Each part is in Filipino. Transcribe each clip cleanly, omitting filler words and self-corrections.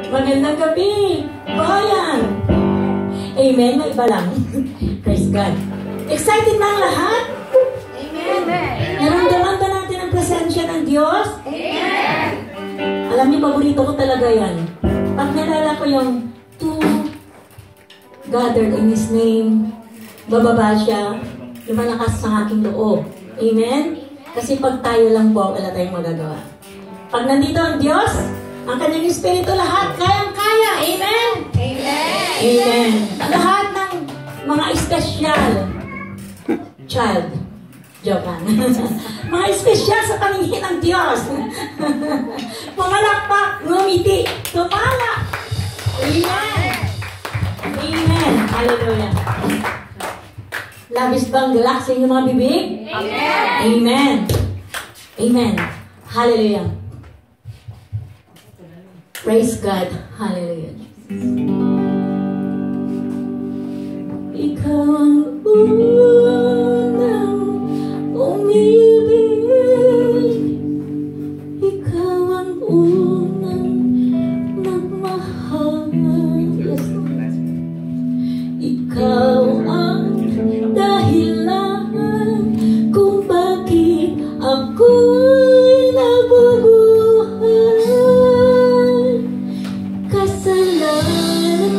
Magandang gabi. Bayan. Amen. May iba lang. Praise God. Excited na ang lahat? Amen. Naramdaman ba natin ang presensya ng Diyos? Amen. Alam niyo, paborito ko talaga yan. Pag nalala ko yung two gathered in His name, bababa siya, lumalakas sa aking loob. Amen? Kasi pag tayo lang po, wala tayong magagawa. Pag nandito ang Diyos, ang kanyang Espiritu lahat, kayang-kaya. Amen? Amen. Amen. Lahat ng mga espesyal child. Joke lang. Mga espesyal sa paningin ng Diyos. Pumalakpak, ngumiti, tumala. Amen. Amen. Hallelujah. Labis bang galak sa inyong mga bibig? Amen. Amen. Amen. Hallelujah. Praise God. Hallelujah. Ikaw ang unang umibig. Ikaw ang unang nagmahal. Yes. Ikaw ang dahilan kung bakit ako'y nabubuhay. Kasalanan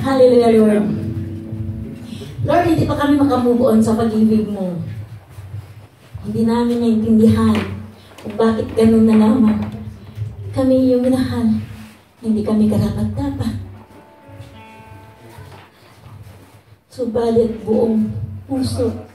Hallelujah, Lord. Lord, hindi pa kami makamove on sa pag-ibig mo. Hindi namin naintindihan kung bakit ganun na naman. Kami yung minahal. Hindi kami karapat-dapat. Subalit buong puso